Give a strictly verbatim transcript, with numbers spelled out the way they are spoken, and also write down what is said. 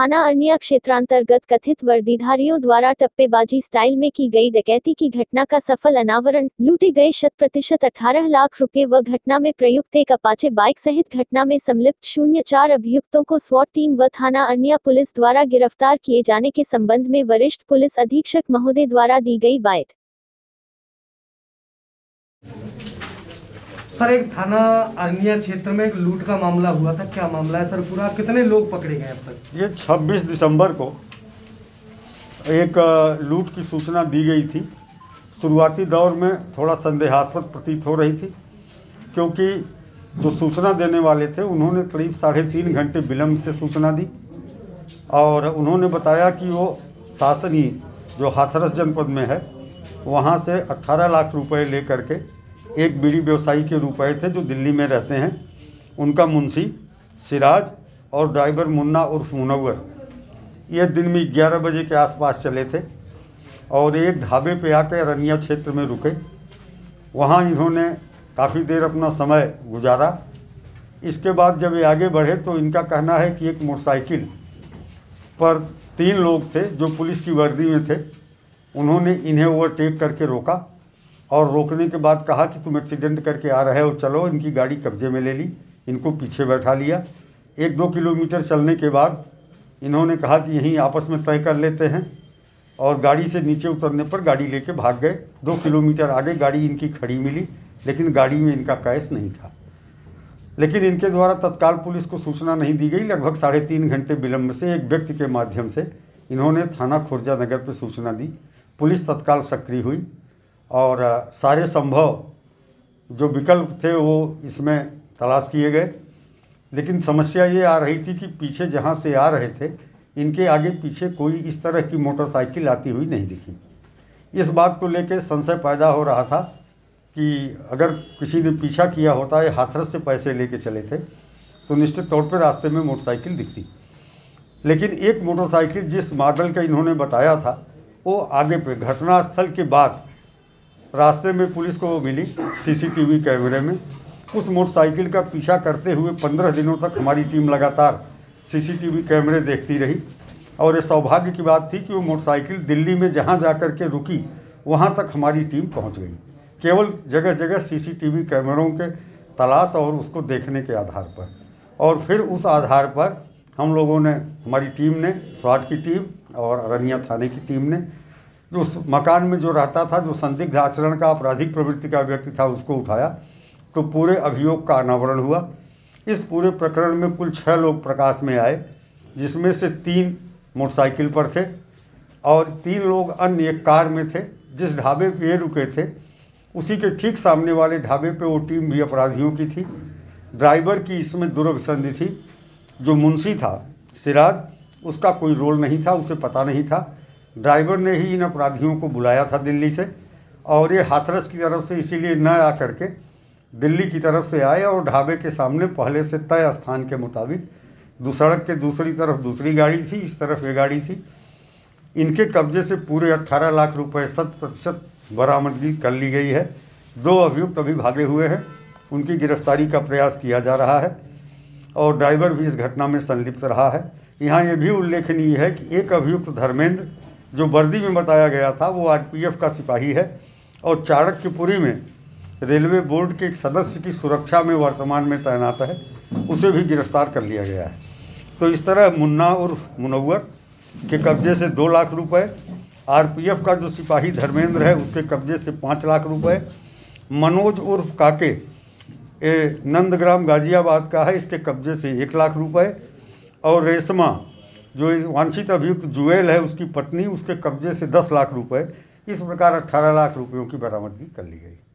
थाना अरनिया क्षेत्रांतर्गत कथित वर्दीधारियों द्वारा टप्पेबाजी स्टाइल में की गई डकैती की घटना का सफल अनावरण। लूटे गए शत प्रतिशत अठारह लाख रुपए व घटना में प्रयुक्त एक अपाचे बाइक सहित घटना में संलिप्त शून्य चार अभियुक्तों को स्वॉट टीम व थाना अरनिया पुलिस द्वारा गिरफ्तार किए जाने के संबंध में वरिष्ठ पुलिस अधीक्षक महोदय द्वारा दी गई बाइट। सर, एक थाना अरनिया क्षेत्र में एक लूट का मामला हुआ था, क्या मामला है सर पूरा, कितने लोग पकड़े गए अब तक? ये छब्बीस दिसंबर को एक लूट की सूचना दी गई थी। शुरुआती दौर में थोड़ा संदेहास्पद प्रतीत हो रही थी, क्योंकि जो सूचना देने वाले थे उन्होंने करीब साढ़े तीन घंटे विलम्ब से सूचना दी और उन्होंने बताया कि वो शासनी जो हाथरस जनपद में है वहाँ से अठारह लाख रुपए लेकर के एक बीड़ी व्यवसायी के रुपए थे जो दिल्ली में रहते हैं, उनका मुंशी सिराज और ड्राइवर मुन्ना उर्फ मुनव्वर, ये दिन में ग्यारह बजे के आसपास चले थे और एक ढाबे पे आकर अरनिया क्षेत्र में रुके। वहाँ इन्होंने काफ़ी देर अपना समय गुजारा। इसके बाद जब ये आगे बढ़े तो इनका कहना है कि एक मोटरसाइकिल पर तीन लोग थे जो पुलिस की वर्दी में थे, उन्होंने इन्हें ओवरटेक करके रोका और रोकने के बाद कहा कि तुम एक्सीडेंट करके आ रहे हो, चलो। इनकी गाड़ी कब्जे में ले ली, इनको पीछे बैठा लिया। एक दो किलोमीटर चलने के बाद इन्होंने कहा कि यहीं आपस में तय कर लेते हैं और गाड़ी से नीचे उतरने पर गाड़ी लेके भाग गए। दो किलोमीटर आगे गाड़ी इनकी खड़ी मिली, लेकिन गाड़ी में इनका कैश नहीं था। लेकिन इनके द्वारा तत्काल पुलिस को सूचना नहीं दी गई। लगभग साढ़े तीन घंटे विलम्ब से एक व्यक्ति के माध्यम से इन्होंने थाना खुर्जा नगर पर सूचना दी। पुलिस तत्काल सक्रिय हुई और सारे संभव जो विकल्प थे वो इसमें तलाश किए गए। लेकिन समस्या ये आ रही थी कि पीछे जहाँ से आ रहे थे इनके आगे पीछे कोई इस तरह की मोटरसाइकिल आती हुई नहीं दिखी। इस बात को लेकर संशय पैदा हो रहा था कि अगर किसी ने पीछा किया होता है, हाथरस से पैसे लेके चले थे, तो निश्चित तौर पर रास्ते में मोटरसाइकिल दिखती। लेकिन एक मोटरसाइकिल जिस मॉडल का इन्होंने बताया था वो आगे पे घटनास्थल के बाद रास्ते में पुलिस को मिली सीसीटीवी कैमरे में। उस मोटरसाइकिल का पीछा करते हुए पंद्रह दिनों तक हमारी टीम लगातार सीसीटीवी कैमरे देखती रही और ये सौभाग्य की बात थी कि वो मोटरसाइकिल दिल्ली में जहाँ जा कर के रुकी वहाँ तक हमारी टीम पहुँच गई, केवल जगह जगह सीसीटीवी कैमरों के तलाश और उसको देखने के आधार पर। और फिर उस आधार पर हम लोगों ने, हमारी टीम ने, स्वाट की टीम और अरनिया थाने की टीम ने, जो उस मकान में जो रहता था, जो संदिग्ध आचरण का, आपराधिक प्रवृत्ति का व्यक्ति था, उसको उठाया तो पूरे अभियोग का अनावरण हुआ। इस पूरे प्रकरण में कुल छः लोग प्रकाश में आए, जिसमें से तीन मोटरसाइकिल पर थे और तीन लोग अन्य एक कार में थे। जिस ढाबे पे ये रुके थे उसी के ठीक सामने वाले ढाबे पे वो टीम भी अपराधियों की थी। ड्राइवर की इसमें दुर्भिसंधि थी। जो मुंशी था सिराज, उसका कोई रोल नहीं था, उसे पता नहीं था। ड्राइवर ने ही इन अपराधियों को बुलाया था दिल्ली से और ये हाथरस की तरफ से इसीलिए न आ करके दिल्ली की तरफ से आए और ढाबे के सामने पहले से तय स्थान के मुताबिक दो सड़क के दूसरी तरफ दूसरी गाड़ी थी, इस तरफ ये गाड़ी थी। इनके कब्जे से पूरे अट्ठारह लाख रुपए शत प्रतिशत बरामदगी कर ली गई है। दो अभियुक्त अभी भागे हुए हैं, उनकी गिरफ्तारी का प्रयास किया जा रहा है और ड्राइवर भी इस घटना में संलिप्त रहा है। यहाँ ये भी उल्लेखनीय है कि एक अभियुक्त धर्मेंद्र, जो वर्दी में बताया गया था, वो आरपीएफ का सिपाही है और चाणक्यपुरी में रेलवे बोर्ड के एक सदस्य की सुरक्षा में वर्तमान में तैनात है, उसे भी गिरफ्तार कर लिया गया है। तो इस तरह मुन्ना उर्फ मुनव्वर के कब्जे से दो लाख रुपए, आरपीएफ का जो सिपाही धर्मेंद्र है उसके कब्जे से पाँच लाख रुपए, मनोज उर्फ काके ए नंदग्राम गाजियाबाद का है, इसके कब्जे से एक लाख रुपए और रेशमा जो वांछित अभियुक्त जुएल है उसकी पत्नी, उसके कब्जे से दस लाख रुपए। इस प्रकार अट्ठारह लाख रुपयों की बरामदगी कर ली गई।